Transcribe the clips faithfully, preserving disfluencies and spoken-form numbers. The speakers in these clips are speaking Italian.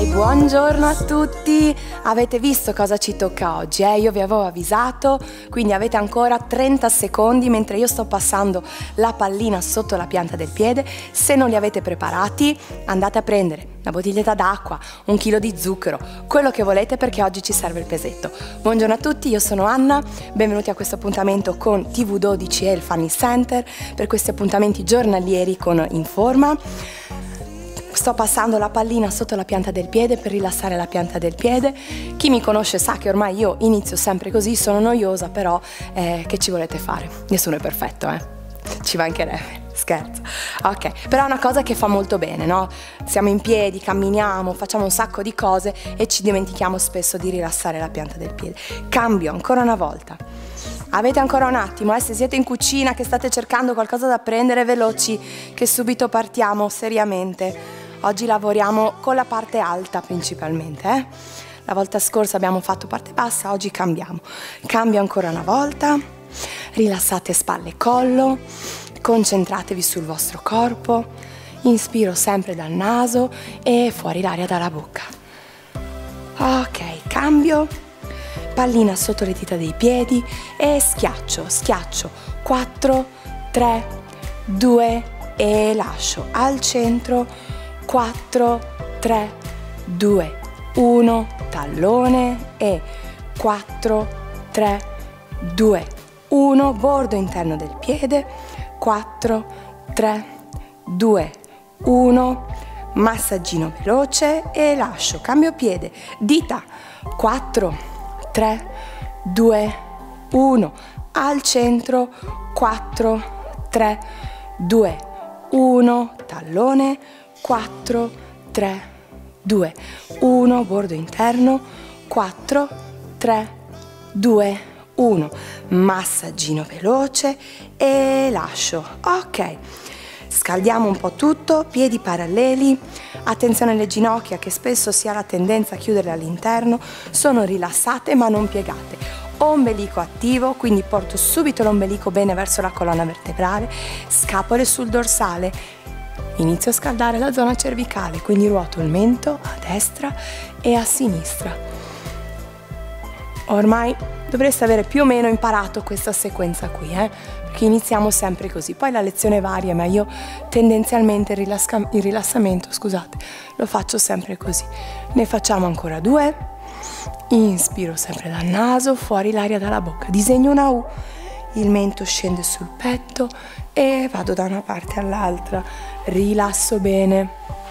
Buongiorno a tutti, avete visto cosa ci tocca oggi? Eh? Io vi avevo avvisato, quindi avete ancora trenta secondi mentre io sto passando la pallina sotto la pianta del piede. Se non li avete preparati, andate a prendere una bottiglietta d'acqua, un chilo di zucchero, quello che volete, perché oggi ci serve il pesetto. Buongiorno a tutti, io sono Anna, benvenuti a questo appuntamento con T V dodici e il Funny Center, per questi appuntamenti giornalieri con Informa. Sto passando la pallina sotto la pianta del piede per rilassare la pianta del piede. Chi mi conosce sa che ormai io inizio sempre così, sono noiosa, però eh, che ci volete fare? Nessuno è perfetto, eh? Ci mancherebbe, scherzo. Ok, però è una cosa che fa molto bene, no? Siamo in piedi, camminiamo, facciamo un sacco di cose e ci dimentichiamo spesso di rilassare la pianta del piede. Cambio ancora una volta. Avete ancora un attimo, eh? Se siete in cucina che state cercando qualcosa da prendere, veloci, che subito partiamo seriamente. Oggi lavoriamo con la parte alta principalmente, eh? La volta scorsa abbiamo fatto parte bassa, oggi cambiamo. Cambio ancora una volta, rilassate spalle e collo, concentratevi sul vostro corpo, inspiro sempre dal naso e fuori l'aria dalla bocca. Ok, cambio, pallina sotto le dita dei piedi e schiaccio, schiaccio, quattro, tre, due e lascio al centro. quattro, tre, due, uno, tallone e quattro, tre, due, uno, bordo interno del piede, quattro, tre, due, uno, massaggino veloce e lascio, cambio piede, dita, quattro, tre, due, uno, al centro, quattro, tre, due, uno, tallone, quattro, tre, due, uno, bordo interno, quattro, tre, due, uno, massaggino veloce e lascio. Ok, scaldiamo un po' tutto, piedi paralleli, attenzione alle ginocchia che spesso si ha la tendenza a chiuderle all'interno, sono rilassate ma non piegate. Ombelico attivo, quindi porto subito l'ombelico bene verso la colonna vertebrale, scapole sul dorsale. Inizio a scaldare la zona cervicale, quindi ruoto il mento a destra e a sinistra. Ormai dovreste avere più o meno imparato questa sequenza qui, eh? Perché iniziamo sempre così. Poi la lezione varia, ma io tendenzialmente il, rilassa il rilassamento, scusate, lo faccio sempre così. Ne facciamo ancora due. Inspiro sempre dal naso, fuori l'aria dalla bocca. Disegno una U. Il mento scende sul petto e vado da una parte all'altra, rilasso bene,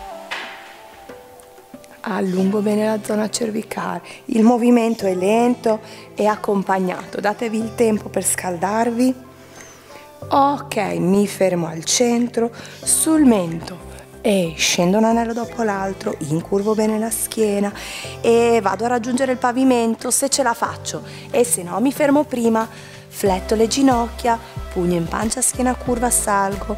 allungo bene la zona cervicale, il movimento è lento e accompagnato, datevi il tempo per scaldarvi. Ok, mi fermo al centro, sul mento e scendo un anello dopo l'altro, incurvo bene la schiena e vado a raggiungere il pavimento se ce la faccio e se no mi fermo prima. Fletto le ginocchia, pugno in pancia, schiena curva, salgo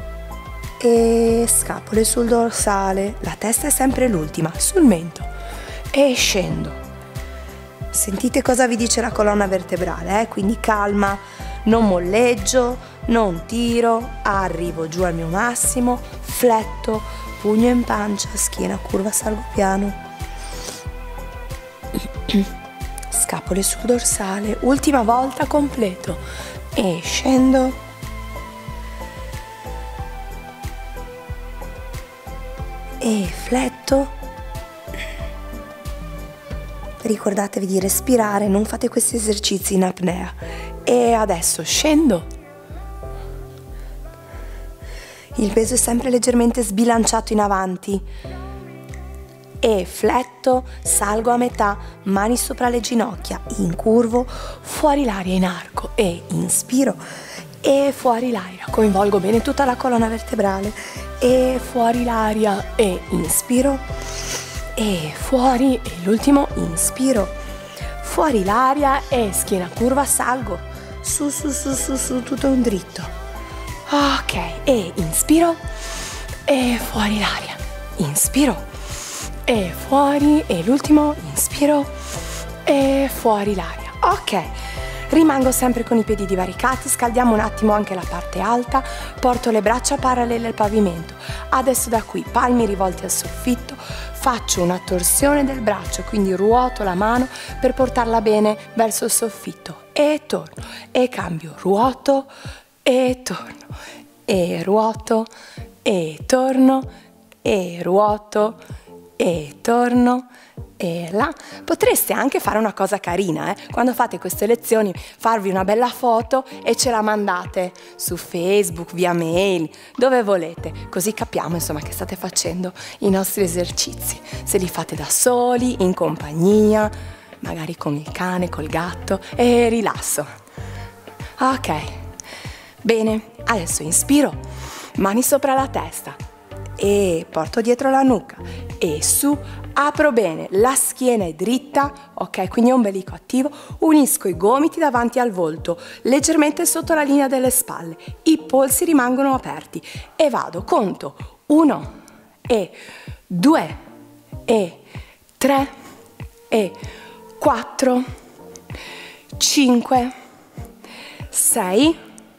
e scapole sul dorsale, la testa è sempre l'ultima, sul mento e scendo. Sentite cosa vi dice la colonna vertebrale, eh? Quindi calma, non molleggio, non tiro, arrivo giù al mio massimo, fletto, pugno in pancia, schiena curva, salgo piano. Scapole sul dorsale, ultima volta, completo e scendo e fletto. Ricordatevi di respirare, non fate questi esercizi in apnea. E adesso scendo, il peso è sempre leggermente sbilanciato in avanti e fletto, salgo a metà, mani sopra le ginocchia, incurvo, fuori l'aria in arco e inspiro e fuori l'aria, coinvolgo bene tutta la colonna vertebrale e fuori l'aria e inspiro e fuori e l'ultimo inspiro, fuori l'aria e schiena curva, salgo, su su su su su, tutto un dritto. Ok, e inspiro e fuori l'aria, inspiro e fuori e l'ultimo inspiro e fuori l'aria. Ok, rimango sempre con i piedi divaricati, scaldiamo un attimo anche la parte alta, porto le braccia parallele al pavimento. Adesso da qui palmi rivolti al soffitto, faccio una torsione del braccio, quindi ruoto la mano per portarla bene verso il soffitto e torno e cambio, ruoto e torno e ruoto e torno e ruoto e torno e là. Potreste anche fare una cosa carina, eh? Quando fate queste lezioni, farvi una bella foto e ce la mandate su Facebook, via mail, dove volete, così capiamo insomma che state facendo i nostri esercizi. Se li fate da soli, in compagnia, magari con il cane, col gatto, e rilasso. Ok, bene, adesso inspiro, mani sopra la testa e porto dietro la nuca e su, apro bene, la schiena è dritta, ok, quindi ombelico attivo, unisco i gomiti davanti al volto, leggermente sotto la linea delle spalle, i polsi rimangono aperti e vado, conto, uno e due e tre e quattro, cinque, sei,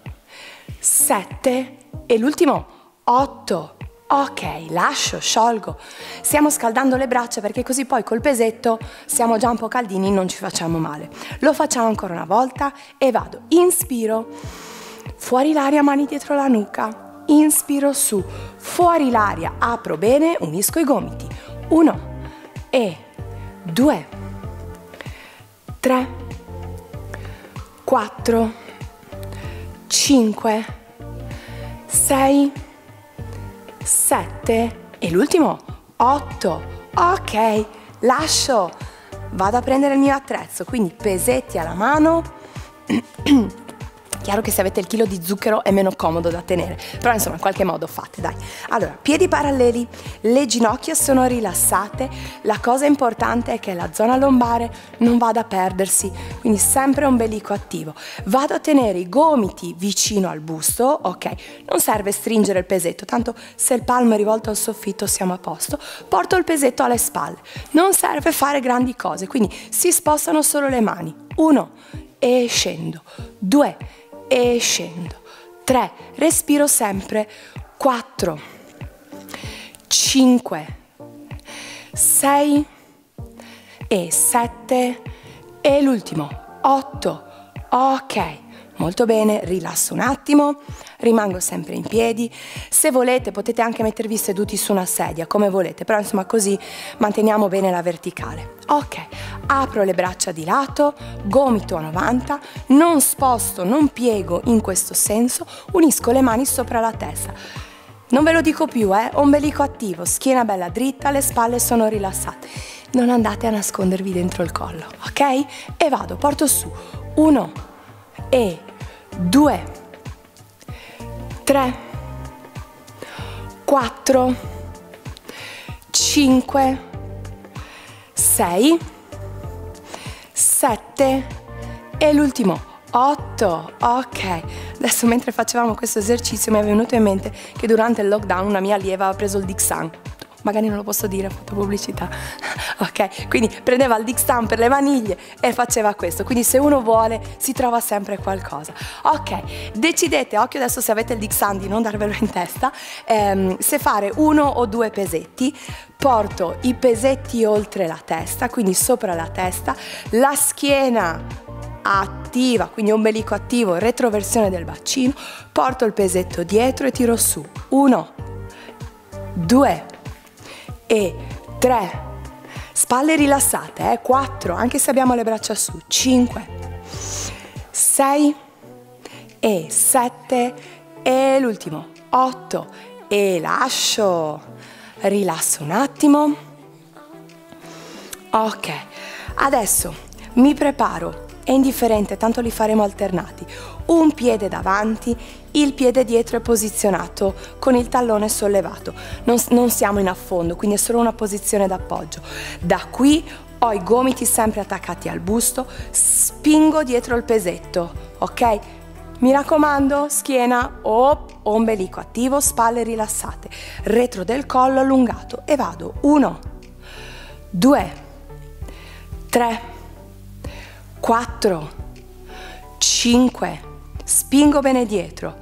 sette e l'ultimo, otto. Ok, lascio, sciolgo. Stiamo scaldando le braccia perché così poi col pesetto siamo già un po' caldini, non ci facciamo male. Lo facciamo ancora una volta e vado. Inspiro, fuori l'aria, mani dietro la nuca. Inspiro su, fuori l'aria, apro bene, unisco i gomiti. Uno e due, tre, quattro, cinque, sei, sette e l'ultimo otto. Ok, lascio, vado a prendere il mio attrezzo, quindi pesetti alla mano. Chiaro che se avete il chilo di zucchero è meno comodo da tenere, però insomma in qualche modo fate, dai. Allora, piedi paralleli, le ginocchia sono rilassate, la cosa importante è che la zona lombare non vada a perdersi, quindi sempre ombelico attivo. Vado a tenere i gomiti vicino al busto, ok? Non serve stringere il pesetto, tanto se il palmo è rivolto al soffitto siamo a posto. Porto il pesetto alle spalle, non serve fare grandi cose, quindi si spostano solo le mani. Uno e scendo, due e scendo, tre, respiro sempre, quattro, cinque, sei e sette e l'ultimo, otto, ok, molto bene, rilasso un attimo, rimango sempre in piedi, se volete potete anche mettervi seduti su una sedia, come volete, però insomma così manteniamo bene la verticale. Ok, apro le braccia di lato, gomito a novanta, non sposto, non piego in questo senso, unisco le mani sopra la testa. Non ve lo dico più, eh, ombelico attivo, schiena bella dritta, le spalle sono rilassate. Non andate a nascondervi dentro il collo, ok? E vado, porto su, uno e due, tre, quattro, cinque, sei, sette e l'ultimo, otto. Ok, adesso mentre facevamo questo esercizio mi è venuto in mente che durante il lockdown una mia allieva aveva preso il Dixan. Magari non lo posso dire, ho fatto pubblicità. Ok, quindi prendeva il Dixan per le maniglie e faceva questo. Quindi se uno vuole si trova sempre qualcosa. Ok, decidete, occhio adesso se avete il Dixan di non darvelo in testa, ehm, se fare uno o due pesetti. Porto i pesetti oltre la testa, quindi sopra la testa, la schiena attiva, quindi ombelico attivo, retroversione del bacino, porto il pesetto dietro e tiro su. Uno, due e tre, spalle rilassate, eh? quattro, anche se abbiamo le braccia su, cinque, sei e sette e l'ultimo, otto e lascio, rilasso un attimo. Ok, adesso mi preparo, è indifferente, tanto li faremo alternati, un piede davanti, il piede dietro è posizionato con il tallone sollevato, non, non siamo in affondo, quindi è solo una posizione d'appoggio. Da qui ho i gomiti sempre attaccati al busto, spingo dietro il pesetto, ok? Mi raccomando, schiena, oh, ombelico attivo, spalle rilassate, retro del collo allungato e vado, uno, due, tre, quattro, cinque, spingo bene dietro,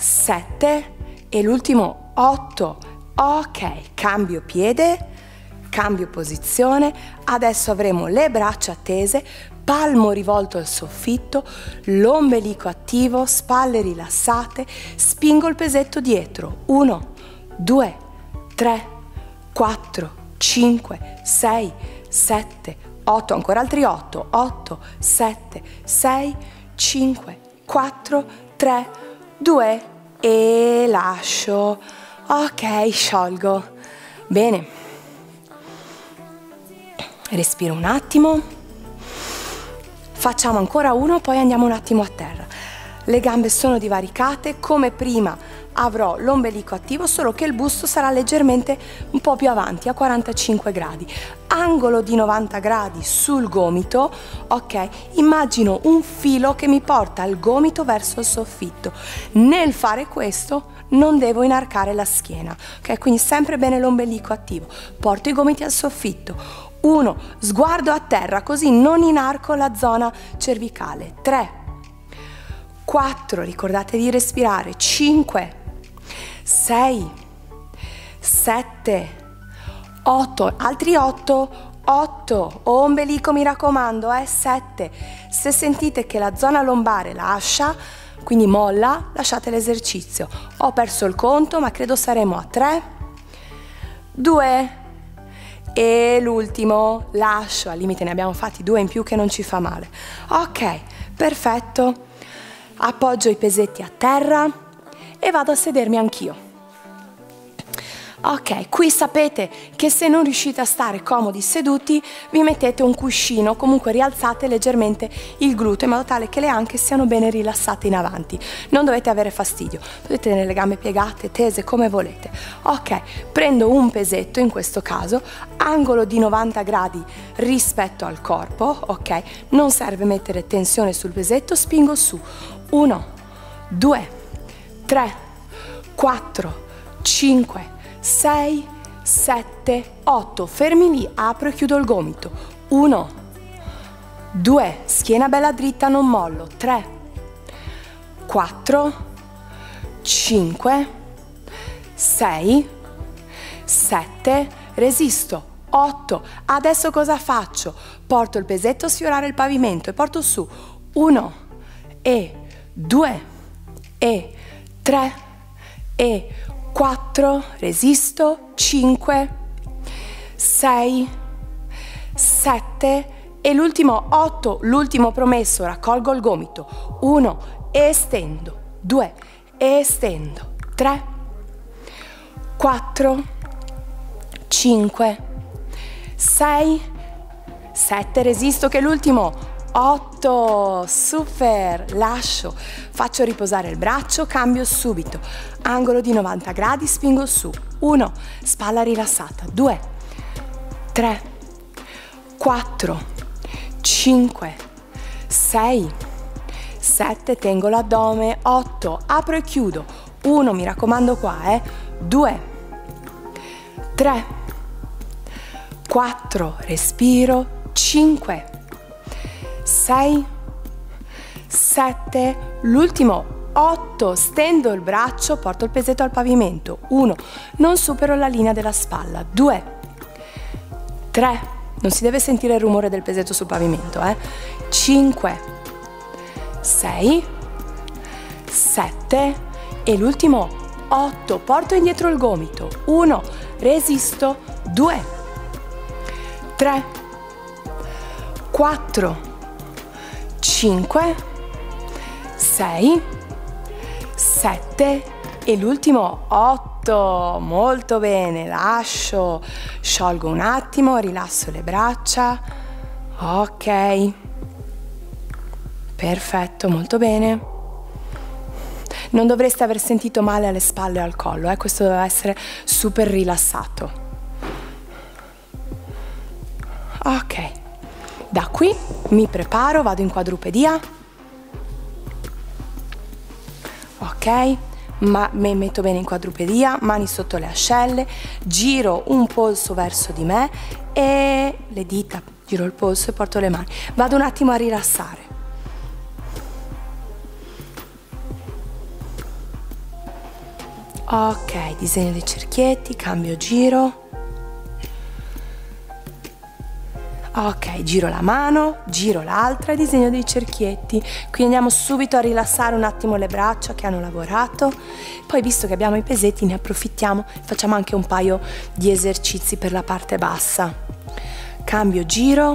sette e l'ultimo otto. Ok, cambio piede, cambio posizione, adesso avremo le braccia tese, palmo rivolto al soffitto, l'ombelico attivo, spalle rilassate, spingo il pesetto dietro, uno, due, tre, quattro, cinque, sei, sette, otto, ancora altri otto, otto, sette, sei, cinque, quattro, tre, due e lascio. Ok, sciolgo. Bene. Respiro un attimo. Facciamo ancora uno, poi andiamo un attimo a terra. Le gambe sono divaricate, come prima avrò l'ombelico attivo, solo che il busto sarà leggermente un po' più avanti, a quarantacinque gradi. Angolo di novanta gradi sul gomito, ok? Immagino un filo che mi porta il gomito verso il soffitto. Nel fare questo non devo inarcare la schiena, ok? Quindi sempre bene l'ombelico attivo. Porto i gomiti al soffitto. uno, sguardo a terra, così non inarco la zona cervicale. tre, quattro, ricordate di respirare. cinque, sei, sette, otto, altri otto, otto, ombelico mi raccomando, eh, sette. Se sentite che la zona lombare lascia, quindi molla, lasciate l'esercizio. Ho perso il conto, ma credo saremo a tre, due e l'ultimo, lascio, al limite ne abbiamo fatti due in più che non ci fa male. Ok, perfetto. Appoggio i pesetti a terra e vado a sedermi anch'io. Ok, qui sapete che se non riuscite a stare comodi seduti, vi mettete un cuscino, comunque rialzate leggermente il gluteo in modo tale che le anche siano bene rilassate in avanti. Non dovete avere fastidio, potete tenere le gambe piegate, tese, come volete. Ok, prendo un pesetto, in questo caso, angolo di novanta gradi rispetto al corpo, ok? Non serve mettere tensione sul pesetto, spingo su. uno, due, tre, quattro, cinque, sei, sette, otto, fermi lì, apro e chiudo il gomito. uno, due, schiena bella dritta, non mollo. tre, quattro, cinque, sei, sette, resisto. otto, adesso cosa faccio? Porto il pesetto a sfiorare il pavimento e porto su. uno e due e tre e quattro, resisto, cinque, sei, sette e l'ultimo otto, l'ultimo promesso, raccolgo il gomito. uno, estendo, due, estendo, tre, quattro, cinque, sei, sette, resisto che è l'ultimo. otto, super, lascio, faccio riposare il braccio, cambio subito, angolo di novanta gradi, spingo su, uno, spalla rilassata, due, tre, quattro, cinque, sei, sette, tengo l'addome, otto, apro e chiudo, uno, mi raccomando qua, eh, due, tre, quattro, respiro, cinque, sei, sette, l'ultimo, otto, stendo il braccio, porto il pesetto al pavimento, uno, non supero la linea della spalla, due, tre, non si deve sentire il rumore del pesetto sul pavimento, eh, cinque, sei, sette e l'ultimo, otto, porto indietro il gomito, uno, resisto, due, tre, quattro, cinque, sei, sette e l'ultimo otto, molto bene, lascio, sciolgo un attimo, rilasso le braccia, ok, perfetto, molto bene. Non dovreste aver sentito male alle spalle o al collo, eh? Questo deve essere super rilassato. Ok, da qui mi preparo, vado in quadrupedia, ok, ma mi metto bene in quadrupedia, mani sotto le ascelle, giro un polso verso di me e le dita, giro il polso e porto le mani, vado un attimo a rilassare. Ok, disegno dei cerchietti, cambio giro. Ok, giro la mano, giro l'altra e disegno dei cerchietti. Quindi andiamo subito a rilassare un attimo le braccia che hanno lavorato. Poi, visto che abbiamo i pesetti, ne approfittiamo, facciamo anche un paio di esercizi per la parte bassa. Cambio giro.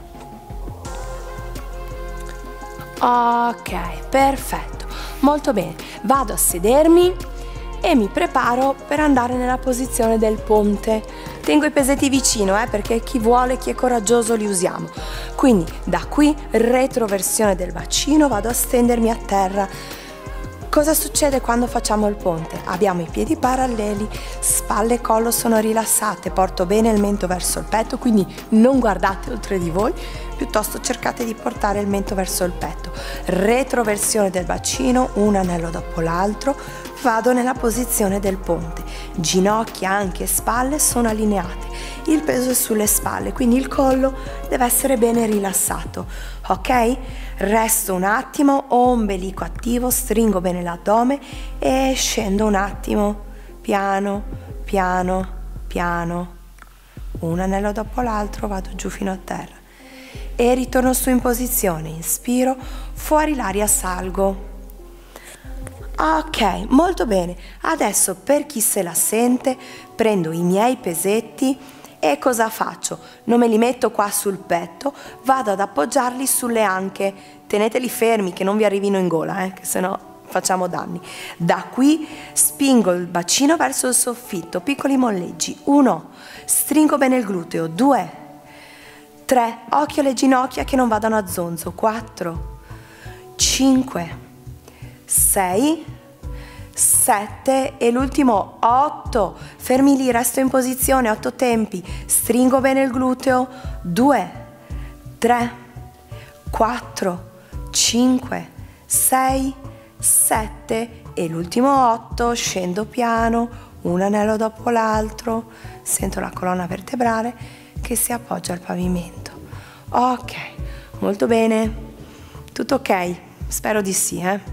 Ok, perfetto, molto bene. Vado a sedermi e mi preparo per andare nella posizione del ponte. Tengo i pesetti vicino, eh, perché chi vuole, chi è coraggioso li usiamo. Quindi da qui, retroversione del bacino, vado a stendermi a terra. Cosa succede quando facciamo il ponte? Abbiamo i piedi paralleli, spalle e collo sono rilassate, porto bene il mento verso il petto, quindi non guardate oltre di voi, piuttosto cercate di portare il mento verso il petto. Retroversione del bacino, un anello dopo l'altro, vado nella posizione del ponte. Ginocchia, anche spalle sono allineate, il peso è sulle spalle, quindi il collo deve essere bene rilassato, ok? Resto un attimo, ombelico attivo, stringo bene l'addome e scendo un attimo, piano, piano, piano, un anello dopo l'altro, vado giù fino a terra e ritorno su in posizione, inspiro, fuori l'aria, salgo. Ok, molto bene. Adesso, per chi se la sente, prendo i miei pesetti e cosa faccio? Non me li metto qua sul petto, vado ad appoggiarli sulle anche. Teneteli fermi che non vi arrivino in gola, eh, che sennò facciamo danni. Da qui spingo il bacino verso il soffitto, piccoli molleggi. Uno, stringo bene il gluteo. Due, tre, occhio alle ginocchia che non vadano a zonzo. Quattro, cinque, sei, sette e l'ultimo otto. Fermi lì, resto in posizione, otto tempi. Stringo bene il gluteo. due, tre, quattro, cinque, sei, sette e l'ultimo otto. Scendo piano, un anello dopo l'altro. Sento la colonna vertebrale che si appoggia al pavimento. Ok, molto bene. Tutto ok? Spero di sì, eh?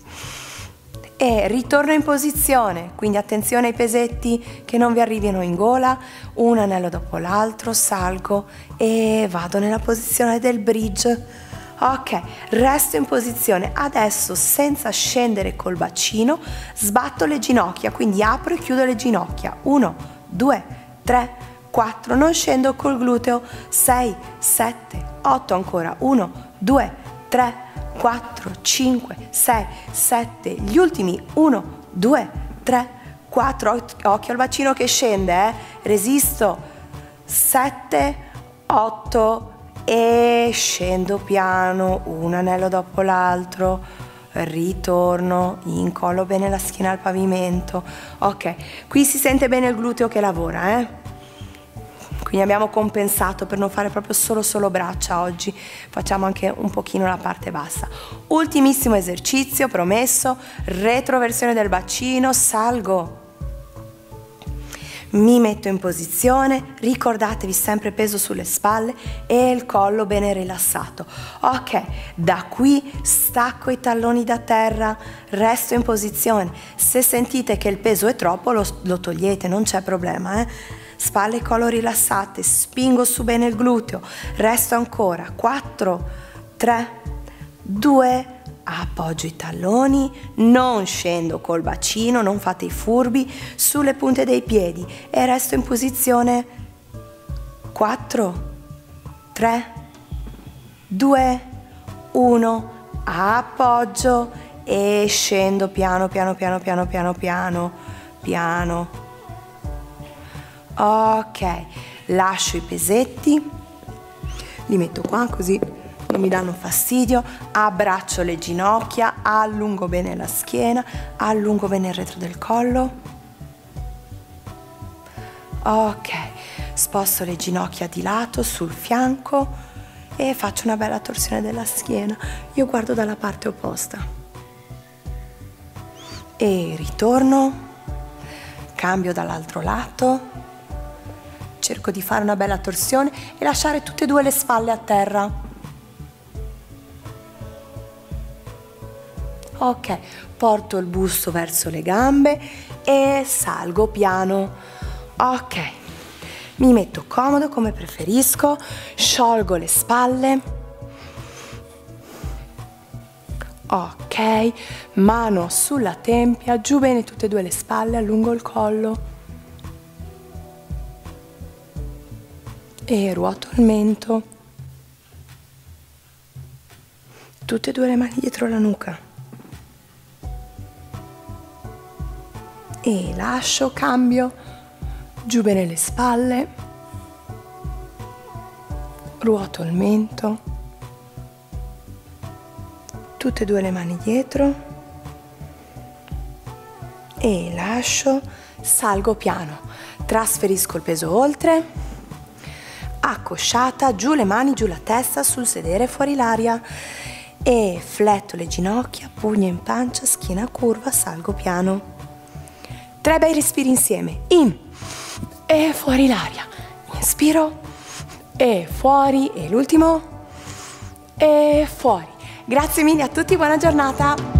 E ritorno in posizione, quindi attenzione ai pesetti che non vi arrivino in gola, un anello dopo l'altro, salgo e vado nella posizione del bridge. Ok, resto in posizione. Adesso, senza scendere col bacino, sbatto le ginocchia, quindi apro e chiudo le ginocchia. uno, due, tre, quattro, non scendo col gluteo. sei, sette, otto ancora. uno, due, tre, quattro, cinque, sei, sette, gli ultimi. uno, due, tre, quattro, occhio al bacino che scende, eh? Resisto. sette, otto e scendo piano, un anello dopo l'altro, ritorno, incollo bene la schiena al pavimento. Ok, qui si sente bene il gluteo che lavora, eh? Quindi abbiamo compensato per non fare proprio solo solo braccia oggi, facciamo anche un pochino la parte bassa. Ultimissimo esercizio, promesso, retroversione del bacino, salgo, mi metto in posizione, ricordatevi sempre peso sulle spalle e il collo bene rilassato. Ok, da qui stacco i talloni da terra, resto in posizione. Se sentite che il peso è troppo lo, lo togliete, non c'è problema, eh? Spalle e collo rilassate, spingo su bene il gluteo, resto ancora. Quattro, tre, due, appoggio i talloni, non scendo col bacino, non fate i furbi, sulle punte dei piedi e resto in posizione. Quattro, tre, due, uno, appoggio e scendo piano piano piano piano piano piano piano. Ok, lascio i pesetti, li metto qua così non mi danno fastidio, abbraccio le ginocchia, allungo bene la schiena, allungo bene il retro del collo. Ok, sposto le ginocchia di lato sul fianco e faccio una bella torsione della schiena. Io guardo dalla parte opposta e ritorno, cambio dall'altro lato. Cerco di fare una bella torsione e lasciare tutte e due le spalle a terra. Ok, porto il busto verso le gambe e salgo piano. Ok, Mi metto comodo come preferisco, sciolgo le spalle. Ok, mano sulla tempia, giù bene tutte e due le spalle, allungo il collo e ruoto il mento. Tutte e due le mani dietro la nuca e lascio, cambio, giù bene le spalle, ruoto il mento, tutte e due le mani dietro e lascio, salgo piano, trasferisco il peso oltre, accosciata, giù le mani, giù la testa, sul sedere, fuori l'aria e fletto le ginocchia, pugno in pancia, schiena curva, salgo piano. Tre bei respiri insieme, in e fuori l'aria, inspiro e fuori e l'ultimo e fuori. Grazie mille a tutti, buona giornata!